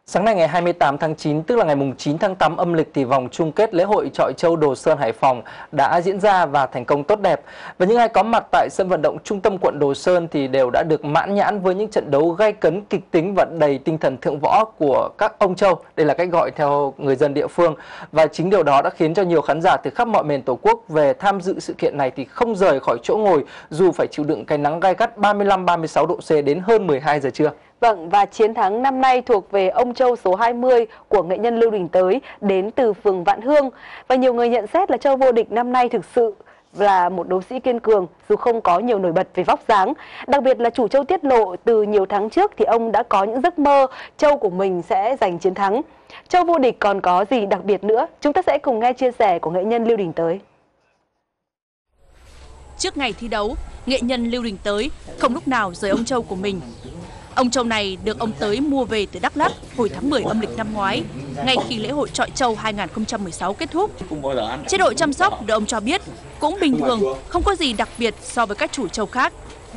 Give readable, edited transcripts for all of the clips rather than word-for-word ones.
Sáng nay ngày 28 tháng 9, tức là ngày 9 tháng 8 âm lịch thì vòng chung kết lễ hội chọi trâu Đồ Sơn Hải Phòng đã diễn ra và thành công tốt đẹp. Và những ai có mặt tại sân vận động trung tâm quận Đồ Sơn thì đều đã được mãn nhãn với những trận đấu gay cấn, kịch tính và đầy tinh thần thượng võ của các ông trâu. Đây là cách gọi theo người dân địa phương. Và chính điều đó đã khiến cho nhiều khán giả từ khắp mọi miền Tổ quốc về tham dự sự kiện này thì không rời khỏi chỗ ngồi dù phải chịu đựng cái nắng gay gắt 35-36 độ C đến hơn 12 giờ trưa. Vâng, và chiến thắng năm nay thuộc về ông trâu số 20 của nghệ nhân Lưu Đình Tới đến từ phường Vạn Hương. Và nhiều người nhận xét là trâu vô địch năm nay thực sự là một đấu sĩ kiên cường dù không có nhiều nổi bật về vóc dáng. Đặc biệt là chủ trâu tiết lộ từ nhiều tháng trước thì ông đã có những giấc mơ trâu của mình sẽ giành chiến thắng. Trâu vô địch còn có gì đặc biệt nữa? Chúng ta sẽ cùng nghe chia sẻ của nghệ nhân Lưu Đình Tới. Trước ngày thi đấu, nghệ nhân Lưu Đình Tới không lúc nào rời ông trâu của mình. Ông trâu này được ông Tới mua về từ Đắk Lắk hồi tháng 10 âm lịch năm ngoái, ngay khi lễ hội chọi trâu 2016 kết thúc. Chế độ chăm sóc được ông cho biết cũng bình thường, không có gì đặc biệt so với các chủ trâu khác.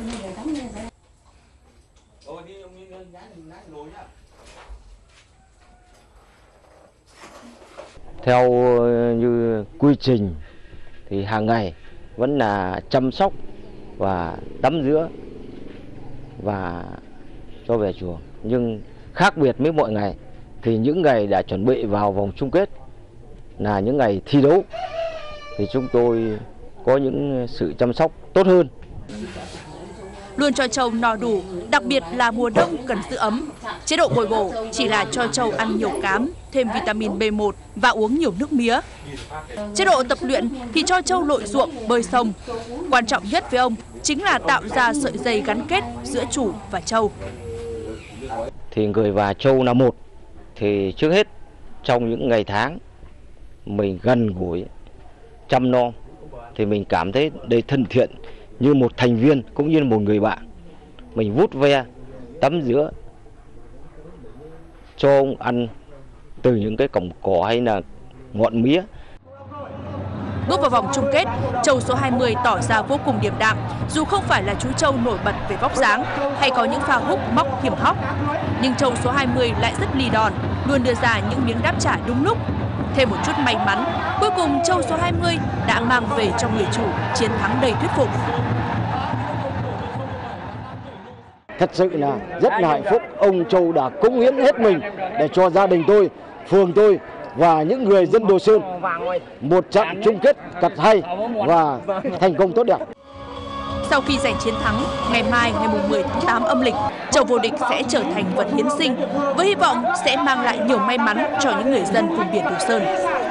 Theo như quy trình thì hàng ngày vẫn là chăm sóc và tắm rửa và cho về chuồng, nhưng khác biệt với mọi ngày thì những ngày đã chuẩn bị vào vòng chung kết là những ngày thi đấu thì chúng tôi có những sự chăm sóc tốt hơn. Luôn cho trâu no đủ, đặc biệt là mùa đông cần giữ ấm. Chế độ bồi bổ chỉ là cho trâu ăn nhiều cám, thêm vitamin B1 và uống nhiều nước mía. Chế độ tập luyện thì cho trâu lội ruộng, bơi sông. Quan trọng nhất với ông chính là tạo ra sợi dây gắn kết giữa chủ và trâu. Thì người và trâu là một, thì trước hết trong những ngày tháng mình gần gũi chăm nom thì mình cảm thấy đây thân thiện như một thành viên cũng như một người bạn. Mình vuốt ve, tắm rửa, cho ông ăn từ những cái cọng cỏ hay là ngọn mía. Bước vào vòng chung kết, trâu số 20 tỏ ra vô cùng điềm đạm, dù không phải là chú trâu nổi bật về vóc dáng hay có những pha húc móc hiểm hóc, nhưng trâu số 20 lại rất lì đòn, luôn đưa ra những miếng đáp trả đúng lúc. Thêm một chút may mắn, cuối cùng trâu số 20 đã mang về cho người chủ chiến thắng đầy thuyết phục. Thật sự là rất là hạnh phúc, ông trâu đã cống hiến hết mình để cho gia đình tôi, phường tôi và những người dân Đồ Sơn một trận chung kết thật hay và thành công tốt đẹp. Sau khi giành chiến thắng, ngày mai ngày 10 tháng 8 âm lịch, trâu vô địch sẽ trở thành vật hiến sinh với hy vọng sẽ mang lại nhiều may mắn cho những người dân vùng biển Đồ Sơn.